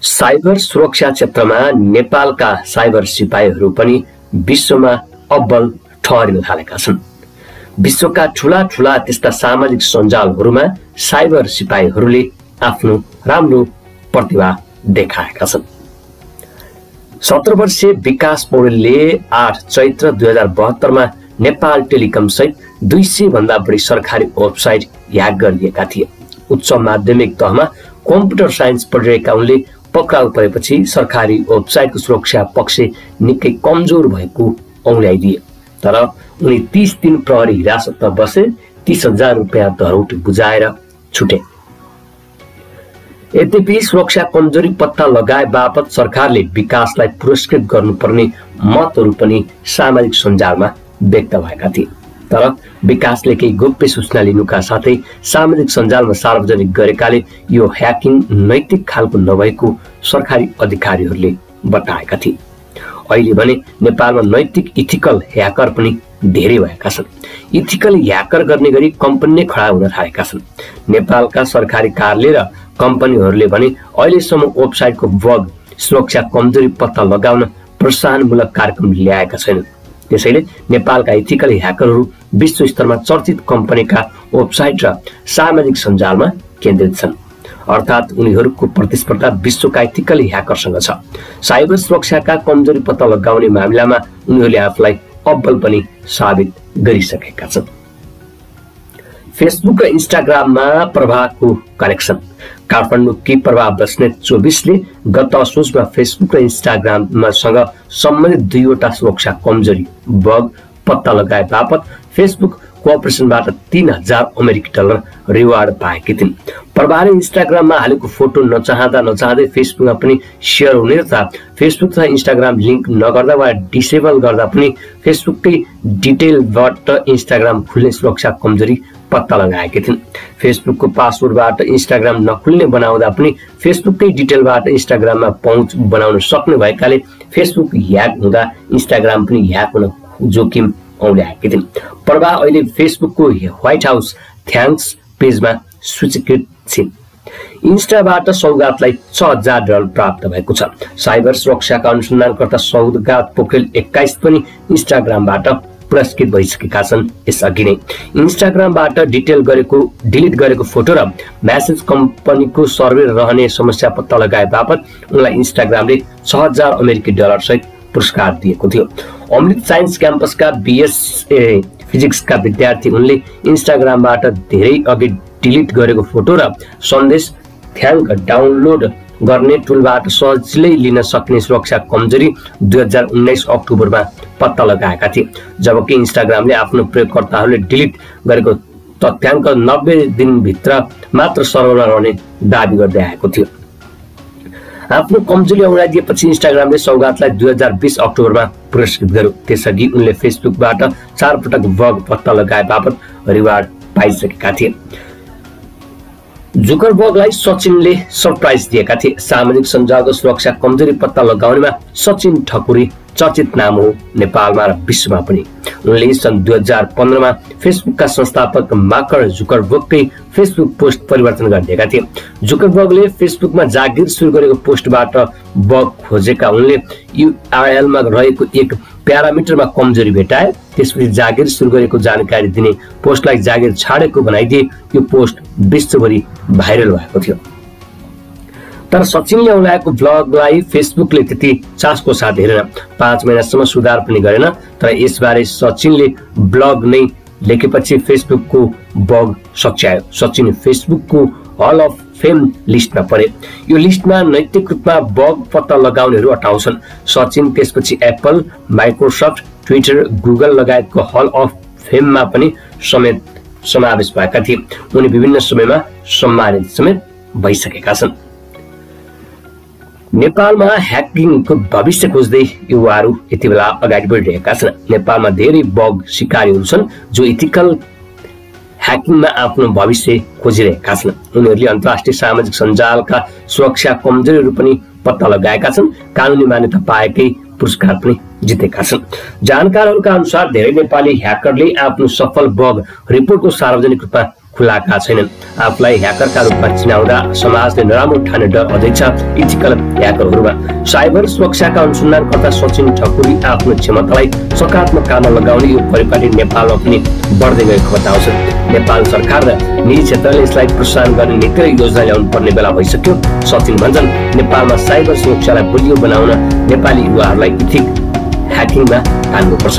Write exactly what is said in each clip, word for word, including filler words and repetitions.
Cyber सुरक्षा क्षेत्रमा नेपालका साइबर सिपाहीहरू पनि विश्वमा अब्बल ठहरिन थालेका छन्। विश्वका ठूला ठूला त्यस्ता सामाजिक सञ्जालहरूमा साइबर सिपाहीहरूले आफ्नो राम्रो प्रतिभा देखाएका छन्। सत्र वर्षीय विकास पौडेलले आठ चैत्र दुई हजार बहत्तरमा नेपाल टेलिकम सहित दुई सय भन्दा बढी सरकारी वेबसाइट ह्याक गरिएका थिए। उच्च माध्यमिक तहमा कम्प्युटर साइन्स पढिरहेका उनले पक्राउ परेपछि सरकारी वेबसाइटको सुरक्षा पक्ष निकै कमजोर भएको औँल्याइदिए। तर उनी तीस दिन प्रहरी हिरासतमा बसे, तीस हजार रुपियाँ दरौट बुझाएर छुटे। यद्यपि सुरक्षा कमजोरी पत्ता लगाए बापत सरकारले विकासलाई पुरस्कृत गर्नुपर्ने मतहरू पनि सामाजिक सञ्जालमा व्यक्त भएका थिए। तर विकासले केही गोप्य सूचना लिनुका साथै सामाजिक सञ्जालमा सार्वजनिक गरेकाले यो ह्याकिङ नैतिक खालको नभएको सरकारी अधिकारीहरूले बताएका थिए। अहिले भने नेपालमा नैतिक इथिकल ह्याकर पनि धेरै भएका छन्। इथिकल ह्याकर गर्ने गरी कम्पनी नै खडा हुन थालेका छन्। नेपालका सरकारी कार्यालय र कम्पनीहरूले भने अहिलेसम्म वेबसाइटको बग सुरक्षा कमजोरी पत्ता लगाउन प्रोत्साहनमूलक कार्यक्रम ल्याएका छैनन्। त्यसैले नेपालका इथिकल ह्याकरहरू विश्व स्तरमा चर्चित कम्पनीका वेबसाइट र सामाजिक सञ्जालमा केन्द्रित छन्। अर्थात् उनीहरूको प्रतिस्पर्धा विश्वका इथिकल ह्याकरसँग छ। साइबर सुरक्षाका कमजोरी पत्ता लगाउने मामिलामा उनीहरूले आफूलाई अब्बल पनि साबित गरिसकेका छन्। फेसबुक र इन्स्टाग्राममा प्रभाको कनेक्सन। काठमाडौँकी प्रभा बस्नेत चौबीसले गत असोजमा फेसबुक र इन्स्टाग्रामसँग सम्बन्धित दुईवटा सुरक्षा कमजोरी बग पत्ता लगाए बापत फेसबुक कोअपरेसनबाट तीन हजार अमेरिकी डलर रिवार्ड पाएकी थिइन्। प्रभाले इन्स्टाग्राममा हालेको फोटो नचाहँदा नचाहँदै फेसबुकमा पनि सेयर हुने तथा फेसबुक तथा इन्स्टाग्राम लिङ्क नगर्दा वा डिसेबल गर्दा पनि फेसबुककै डिटेलबाट इन्स्टाग्राम खुल्ने सुरक्षा कमजोरी पत्ता लगाएकी थिइन्। फेसबुकको पासवर्डबाट इन्स्टाग्राम नखुल्ने बनाउँदा पनि फेसबुककै डिटेलबाट इन्स्टाग्राममा पहुँच बनाउन सक्ने भएकाले फेसबुक ह्याक हुँदा इन्स्टाग्राम पनि ह्याक हुन जोखिम औँल्याएकी थिइन्। प्रभा अहिले फेसबुकको व्हाइट हाउस थ्याङ्क्स पेजमा सूचीकृत छिन्। इन्स्टाबाट सौगातलाई छ हजार डलर प्राप्त भएको छ। साइबर सुरक्षाका अनुसन्धानकर्ता सौगात पोखरेल एक्काइस पनि इन्स्टाग्रामबाट पुरस्कृत भइसकेका छन्। यसअघि नै इन्स्टाग्रामबाट डिटेल गरेको डिलिट गरेको फोटो र म्यासेज कम्पनीको सर्भर रहने समस्या पत्ता लगाए बापत उनलाई इन्स्टाग्रामले छ हजार अमेरिकी डलर सहित पुरस्कार दिएको थियो। अमृत साइन्स क्याम्पसका बिएसए फिजिक्सका विद्यार्थी उनले इन्स्टाग्रामबाट धेरै अघि डिलिट गरेको फोटो र सन्देश थ्याङ्क डाउनलोड गर्ने टुलबाट सजिलै लिन सक्ने सुरक्षा कमजोरी दुई हजार उन्नाइस अक्टोबरमा पत्ता लगाएका थिए। जबकि इन्स्टाग्रामले आफ्नो प्रयोगकर्ताहरूले डिलिट गरेको तथ्याङ्क नब्बे दिनभित्र मात्र सर्भरमा रहने दावी गर्दै आएको थियो। आफ्नो कमजोरी औँल्याइदिएपछि इन्स्टाग्रामले सौगातलाई दुई हजार बिस अक्टोबरमा पुरस्कृत गर्यो। त्यसअघि उनले फेसबुकबाट चार पटक बग पत्ता लगाए बापत रिवार्ड पाइसकेका थिए। जुकरबर्गलाई सचिनले सरप्राइज दिएका थिए। सामाजिक सञ्जालको सुरक्षा कमजोरी पत्ता लगाउनेमा सचिन ठकुरी चर्चित नाम हो नेपालमा र विश्वमा पनि। उनले सन् दुई हजार पन्ध्रमा फेसबुकका संस्थापक मार्क जुकरबर्गकै फेसबुक पोस्ट परिवर्तन गरिदिएका थिए। जुकरबर्गले फेसबुकमा जागिर सुरु गरेको पोस्टबाट बग खोजेका उनले युआरएलमा रहेको एक प्यारामिटरमा कमजोरी भेटाए। त्यसपछि जागिर सुरु गरेको जानकारी दिने पोस्टलाई जागिर छाडेको बनाइदिए। यो पोस्ट विश्वभरि भाइरल भएको थियो। तर सचिनले औँल्याएको ब्लगलाई फेसबुकले त्यति चासोको साथ हेरेन। पाँच महिनासम्म सुधार पनि गरेन। तर यसबारे सचिनले ब्लग नै लेखेपछि फेसबुकको बग सच्यायो। सचिन फेसबुकको हल अफ फेम लिस्टमा परे। यो लिस्टमा नैतिक रूपमा बग पत्ता लगाउनेहरू अटाउँछन्। सचिन त्यसपछि एप्पल, माइक्रोसफ्ट, ट्विटर, गुगल लगायतको हल अफ फेममा पनि समेत समावेश भएका थिए। उनी विभिन्न समयमा सम्मानित समेत भइसकेका छन्। नेपालमा ह्याकिङको भविष्य खोज्दै युवाहरू यति बेला अगाडि बढिरहेका छन्। नेपालमा धेरै बग सिकारीहरू छन् जो इथिकल ह्याकिङमा आफ्नो भविष्य खोजिरहेका छन्। उनीहरूले अन्तर्राष्ट्रिय सामाजिक सञ्जालका सुरक्षा कमजोरीहरू पनि पत्ता लगाएका छन्। कानुनी मान्यता पाएकै पुरस्कार पनि जितेका छन्। जानकारहरूका अनुसार धेरै नेपाली ह्याकरले आफ्नो सफल बग रिपोर्टको सार्वजनिक रूपमा खुलाएका छैनन्। आफूलाई ह्याकरका रूपमा चिनाउँदा समाजले नराम्रो ठाने डर अझै छ इथिकल ह्याकरहरूमा। साइबर सुरक्षाका अनुसन्धानकर्ता सचिन ठकुरी आफ्नो क्षमतालाई सकारात्मक काममा लगाउने यो परिपाटी नेपालमा पनि बढ्दै गएको बताउँछन्। नेपाल सरकार र निजी क्षेत्रले यसलाई प्रोत्साहन गर्ने निकै योजना ल्याउनु पर्ने बेला भइसक्यो। सचिन भन्छन् साइबर सुरक्षालाई बलियो बनाउन नेपाली युवाहरूलाई इथिक ह्याकिङमा हाल्नुपर्छ।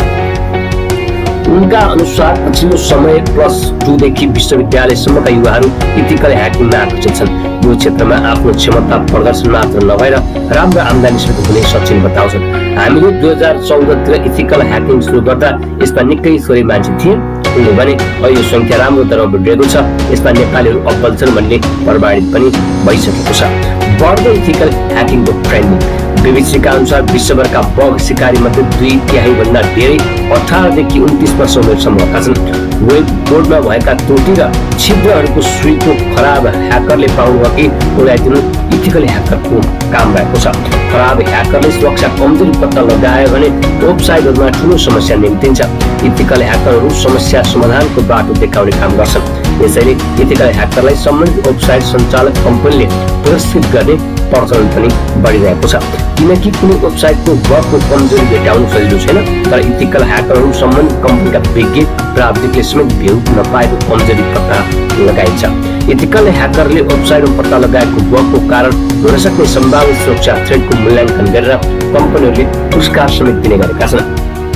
उनका अनुसार पछिल्लो समय प्लस टू देखि विश्वविद्यालयसम्मका युवाहरू इथिकल ह्याकिङमा आकर्षित छन्। यो क्षेत्रमा आफ्नो क्षमता प्रदर्शन मात्र नभएर राम्रो आम्दानी स्रोत हुने सचिन बताउँछन्। हामीले दुई हजार चौधतिर इथिकल ह्याकिङ सुरु गर्दा यसमा निकै थोरै मान्छे थिए। उनले भने अहिले यो संख्या राम्रो दरमा बढेको छ। यसमा नेपालीहरू अब्बल छन् भन्ने प्रमाणित पनि भइसकेको छ। बढ्दो इथिकल ह्याकिङको ट्रेन्डिङ। बीबीसीका अनुसार विश्वभरका बग सिकारी मध्ये दुई तिहाई भन्दा धेरै अठारदेखि उन्तिस वर्ष उमेर समूहका छन्। वेब कोडमा भएका त्रुटि र छिद्रहरूको सुईको खराब ह्याकरले पाउनु अघि उडाइदिनु इथिकल ह्याकरको काम रहेको छ। खराब ह्याकरले सुरक्षा कमजोरी पत्ता लगायो भने वेबसाइटहरूमा ठुलो समस्या निम्तिन्छ। इथिकल ह्याकरहरू समस्या समाधानको बाटो देखाउने काम गर्छन्। यसैले इथिकल ह्याकरलाई सम्बन्धित वेबसाइट सञ्चालक कम्पनीले पुरस्कृत गर्ने प्रचलन पनि बढिरहेको छ। किनकि कुनै वेबसाइटको बगको कमजोरी भेटाउनु सजिलो छैन, तर इथिकल ह्याकरहरू सम्बन्धित कम्पनीका विज्ञ प्राविधिकले समेत भेउ नपाएको कमजोरी पत्ता लगाइन्छ। इथिकल ह्याकरले वेबसाइटमा पत्ता लगाएको बगको कारण हुन सक्ने सम्भावित सुरक्षा थ्रेटको मूल्याङ्कन गरेर कम्पनीहरूले पुरस्कार समेत दिने गरेका छन्।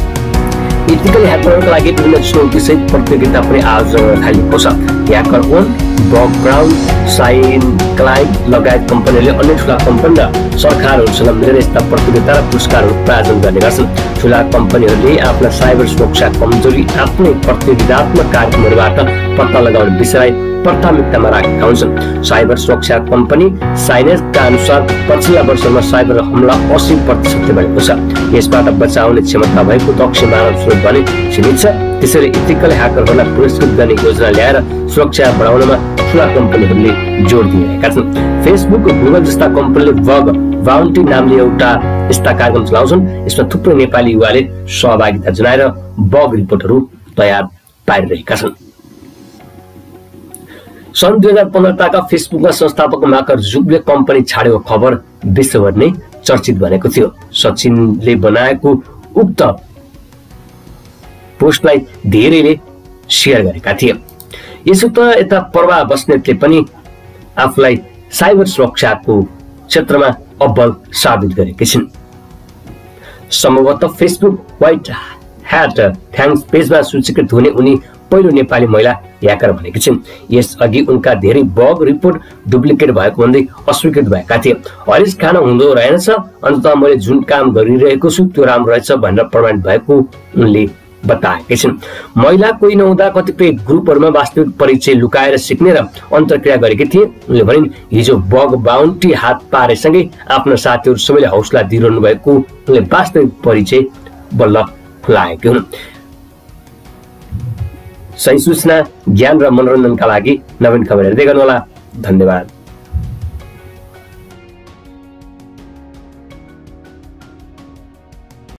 इथिकल ह्याकरहरूका लागि विभिन्न चुनौतीसहित प्रतियोगिता पनि आयोजना गर्न थालिएको छ। ह्याकर ओन, बग ग्राउन्ड, साइन क्लाइन्ट लगायत कम्पनीहरूले अन्य ठुला कम्पनी र सरकारहरूसँग मिलेर यस्ता प्रतियोगिता र पुरस्कारहरू प्रायोजन गर्ने गर्छन्। ठुला कम्पनीहरूले आफ्ना साइबर सुरक्षा कमजोरी आफ्नै प्रतियोगितात्मक कार्यक्रमहरूबाट पत्ता लगाउने विषयलाई प्राथमिकतामा राखेका हुन्छन्। साइबर सुरक्षा कम्पनी साइनेजका अनुसार पछिल्ला वर्षमा साइबर हमला अस्सी प्रतिशतले बढेको छ। यसबाट बचाउने क्षमता भएको दक्ष मानव स्रोत भने सीमित छ। त्यसैले इथिकल ह्याकरहरूलाई पुरस्कृत गर्ने योजना ल्याएर सुरक्षा बढाउनमा ठुला कम्पनीहरूले जोड दिइरहेका छन्। फेसबुक, गुगल जस्ता कम्पनीले बग बाउन्टी नामले एउटा यस्ता कार्यक्रम चलाउँछन्। यसमा थुप्रै नेपाली युवाले सहभागिता जनाएर बग रिपोर्टहरू तयार पारिरहेका छन्। सन् दुई हजार पन्ध्रका फेसबुकका संस्थापक मार्क जुकरबर्गले कम्पनी छाडेको खबर विश्वभर नै चर्चित भएको थियो। सचिनले बनाएको उक्त पोस्टलाई धेरैले शेयर गरेका थिए। यसो त यता प्रभा बस्नेतले पनि आफूलाई साइबर सुरक्षाको क्षेत्रमा अब्बल साबित गरेकी छिन्। सम्भवतः फेसबुक व्हाइट ह्याट थ्याङ्क्स पेजमा सूचीकृत हुने उनी पहिलो नेपाली महिला ह्याकर भनेकी छिन्। यसअघि उनका धेरै बग रिपोर्ट डुप्लिकेट भएको भन्दै अस्वीकृत भएका थिए। हरेस खाना हुँदो रहेनछ, अन्ततः मैले जुन काम गरिरहेको छु त्यो राम्रो रहेछ भनेर प्रमाणित भएको उनले बताएकी छिन्। महिला कोही नहुँदा कतिपय ग्रुपहरूमा वास्तविक परिचय लुकाएर सिक्ने र अन्तर्क्रिया गरेकी थिए। उनले भनिन्, हिजो बग बाउन्टी हात पारेसँगै आफ्ना साथीहरू सबैले हौसला दिइरहनु भएको उनले वास्तविक परिचय बल्ल खुलाएकी हुन्। सही सूचना, ज्ञान र मनोरञ्जनका लागि नवीन खबर हेर्दै गर्नुहोला। धन्यवाद।